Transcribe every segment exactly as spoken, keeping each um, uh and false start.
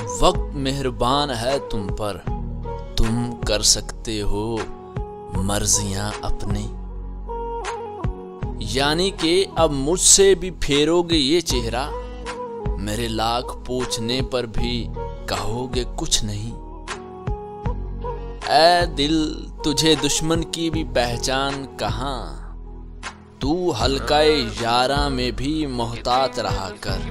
वक्त मेहरबान है तुम पर, तुम कर सकते हो मर्जियां अपनी। यानी कि अब मुझसे भी फेरोगे ये चेहरा, मेरे लाख पूछने पर भी कहोगे कुछ नहीं। ऐ दिल तुझे दुश्मन की भी पहचान कहाँ, तू हल्काए यारा में भी मोहतात रहा कर।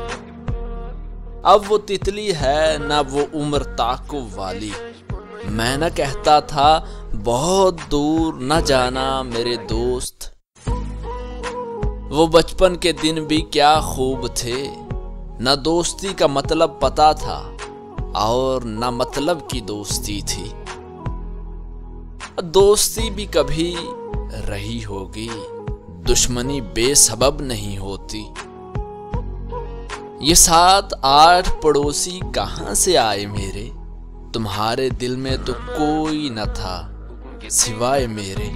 अब वो तितली है ना वो उम्र ताकुब वाली, मैं न कहता था बहुत दूर न जाना मेरे दोस्त। वो बचपन के दिन भी क्या खूब थे, न दोस्ती का मतलब पता था और न मतलब की दोस्ती थी। दोस्ती भी कभी रही होगी, दुश्मनी बेसबब नहीं होती। ये सात आठ पड़ोसी कहाँ से आए मेरे, तुम्हारे दिल में तो कोई न था सिवाय मेरे।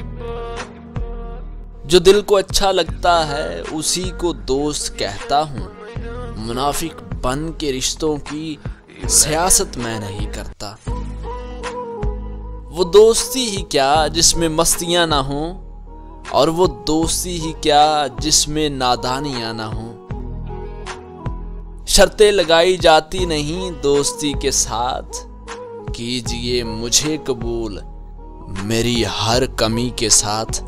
जो दिल को अच्छा लगता है उसी को दोस्त कहता हूँ, मुनाफिक बन के रिश्तों की सियासत मैं नहीं करता। वो दोस्ती ही क्या जिसमें मस्तियां ना हो, और वो दोस्ती ही क्या जिसमें नादानियां ना हो। शर्तें लगाई जाती नहीं दोस्ती के साथ, कीजिए मुझे कबूल मेरी हर कमी के साथ।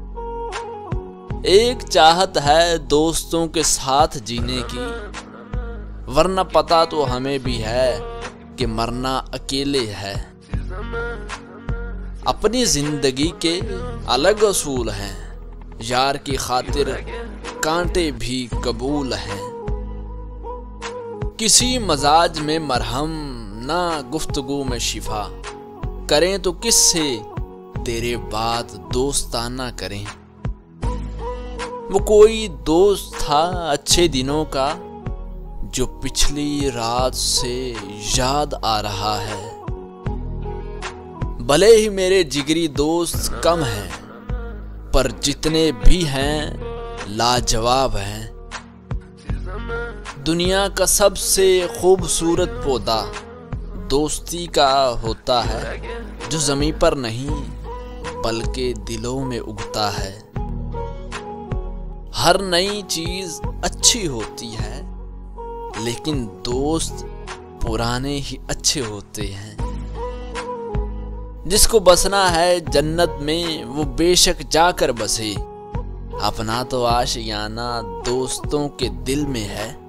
एक चाहत है दोस्तों के साथ जीने की, वरना पता तो हमें भी है कि मरना अकेले है। अपनी जिंदगी के अलग असूल हैं, यार की खातिर कांटे भी कबूल हैं। किसी मजाज में मरहम ना गुफ्तगू में शिफा, करें तो किससे तेरे बात दोस्ताना करें। वो कोई दोस्त था अच्छे दिनों का, जो पिछली रात से याद आ रहा है। भले ही मेरे जिगरी दोस्त कम हैं, पर जितने भी हैं लाजवाब हैं। दुनिया का सबसे खूबसूरत पौधा दोस्ती का होता है, जो ज़मीं पर नहीं बल्कि दिलों में उगता है। हर नई चीज अच्छी होती है, लेकिन दोस्त पुराने ही अच्छे होते हैं। जिसको बसना है जन्नत में वो बेशक जाकर बसे, अपना तो आशियाना दोस्तों के दिल में है।